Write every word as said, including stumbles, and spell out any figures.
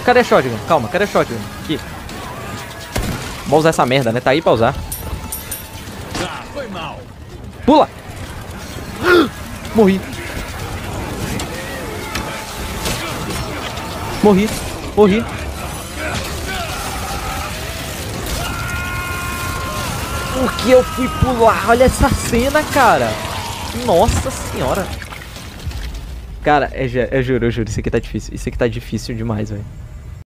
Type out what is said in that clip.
cadê a shotgun? Calma, cadê a shotgun? Aqui. Vamos usar essa merda, né? Tá aí pra usar. Ah, foi mal. Pula! Morri. Morri. Morri. Porque eu fui pular? Olha essa cena, cara. Nossa senhora. Cara, é, é juro, eu juro. Isso aqui tá difícil. Isso aqui tá difícil demais, velho.